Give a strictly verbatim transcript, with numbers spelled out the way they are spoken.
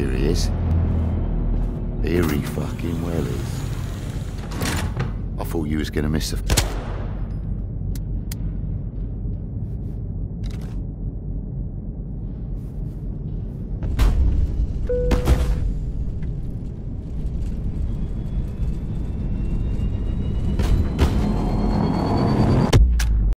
Here he is. Here he fucking well is. I thought you was gonna miss the...